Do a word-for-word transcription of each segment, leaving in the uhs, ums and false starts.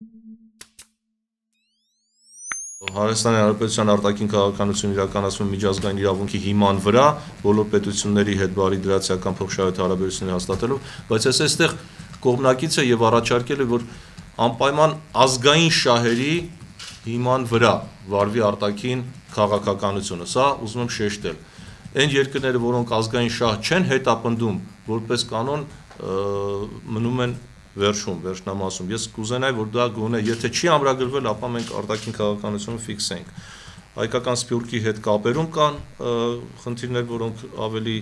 Հայաստանի Հանրապետության արտաքին քաղաքականություն իրականացվում միջազգային իրավունքի հիման վրա, բոլոր պետությունների հետ բարի դրացիական փոխշահույթ հարաբերություններ հաստատելով, բայց ես այստեղ կողմնակից է եւ առաջարկել է, որ անպայման ազգային շահերի հիման վրա վարվի արտաքին քաղաքականությունը, սա ուզում եմ շեշտել։ Այն երկրները, որոնք ազգային շահ չեն հետապնդում, որպես կանոն մնում են վերջում, վերջնամասում։ Ես կուզենայի, որ դա գոնե, եթե չի ամրագրվել, ապա մենք արտաքին քաղաքականությունը ֆիքսենք։ Հայկական սփյուռքի հետ կապերում կան խնդիրներ, որոնք ավելի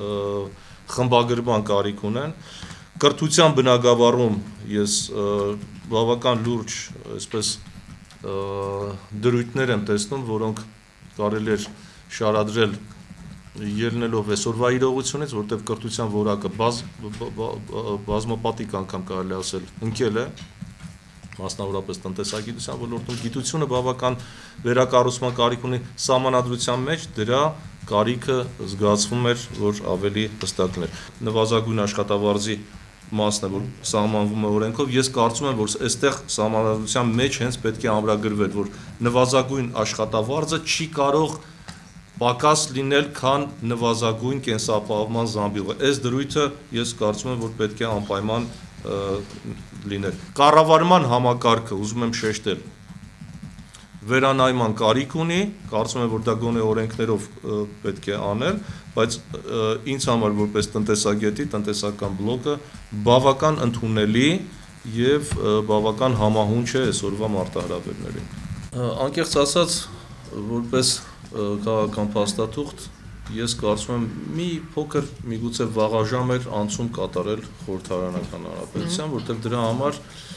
խմբագրման կարիք ունեն։ Կրթության բնագավառում ես բավական լուրջ, այսպես դրույթներ եմ տեսնում, որոնք կարելի էր շարադրել ելնելով այսօրվա իրողությունից, որտեղ կրթության որակը բազ, բազմապատիկ անգամ կարելի ասել ընկել է, մասնավորապես տնտեսագիտության ոլորտում, գիտությունը բավական վերակառուցման կարիք ունի սահմանադրության մեջ, դրա կարիքը զգացվում էր, որ ավելի հստակ էր։ Նվազագույն աշխատավարձի մասն է, որ սահմանվում է օրենքով, ես կարծում եմ, որ այստեղ սահմանադրության մեջ հենց պետք է ամրագրվել, որ նվազագույն աշխատավարձը չի կարող պակաս լինել, քան նվազագույն կենսապահովման զամբյուղը։ Այս դրույթը ես կարծում եմ, որ պետք է անպայման լինել։ Կառավարման համակարգը, ուզում եմ շեշտել, վերանայման կարիք ունի, կարծում եմ, որ դա գոնե օրենքներով պետք է անել, բայց ինձ համար որպես տնտեսագետի, տնտեսական բլոկը բավական ընդունելի եւ բավական համահունչ է այսօրվա մարտահրավերներին։ Անկեղծ ասած, որպես քաղաքական փաստաթուղթ, ես կարծում եմ մի փոքր միգուցե վաղաժամ էր անցում կատարել խորհրդարանական հանրապետության, որտեղ դրա համար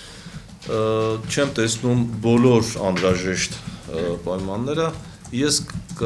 չեմ տեսնում բոլոր անհրաժեշտ պայմանները, ես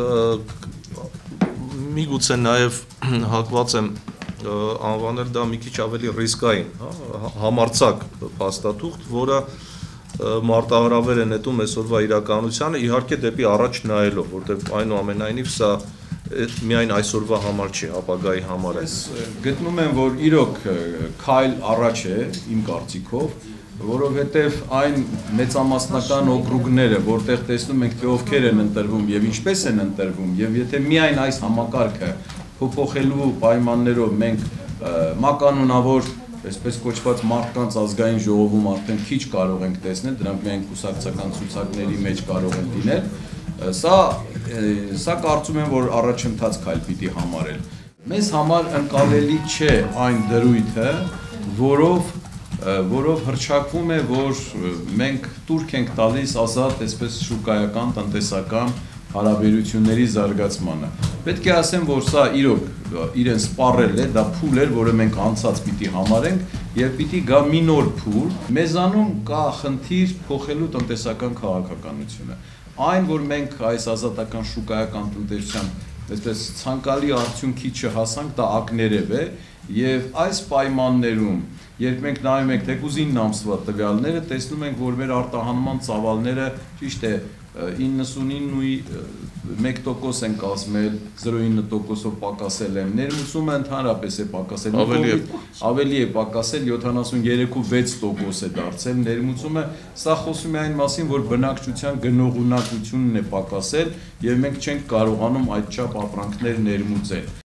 միգուցե նաև հակված եմ անվանել դա մի քիչ ավելի ռիսկային, համարձակ փաստաթուղթ, որը մարտահրավեր է նետում այսօրվա իրականությանը, իհարկե դեպի առաջ նայելով, որտեղ այնուամենայնիվ սա միայն այսօրվա համար չի, ապագայի համար է։ Գտնում եմ, որ իրոք քայլ առաջ է, իմ կարծիքով, որովհետև այն մեծամասնական օկրուգները, որտեղ տեսնում ենք, թե ովքեր են ընտրվում եւ ինչպես են ընտրվում, եւ եթե միայն այս համակարգը փոփոխելու պայմաններով մենք մականունավոր այսպես կոչված մարդկանց ազգային ժողովում արդեն քիչ կարող ենք տեսնել, դրանք միայն կուսակցական ցուցակների մեջ կարող են լինել, սա, սա կարծում եմ, որ առաջընթաց քայլ պիտի համարել։ Մեզ համար ընկալելի չէ այն դրույթը, որով, որով հռչակվում է, որ մենք տուրք ենք տալիս ազատ այսպես շուկայական, տնտեսական հարաբերությունների զարգացմանը։ Պետք է ասեմ, որ սա իրոք իրեն սպառել է, դա փուլ էր, որը մենք անցած պիտի համարենք եւ պիտի գա մի նոր փուլ։ Մեզանում կա խնդիր փոխելու տնտեսական քաղաքականությունը։ Այն, որ մենք այս ազատական շուկայական տնտեսության այսպես ցանկալի արդյունքի չհասանք, դա ակներև է եւ այս պայմաններում, երբ մենք նայում ենք թեկուզին ամսվա տվյալները, տեսնում ենք, որ մեր արտահանման ծավալները ճիշտ է իննսունինը մեկ տոկոս են կազմել, զրո ինը տոկոսով պակասել են, ներմուծումը ընդհանրապես է պակասել, ավելի է պակասել, յոթանասունյոթ ու վեց տոկոս է դարձել, ներմուծումը, սա խոսում է այն մասին, որ բնակչության գնողունակությունն է պակասել եւ մենք չենք կարողանում այդչափ ապրանքներ ներմուծել։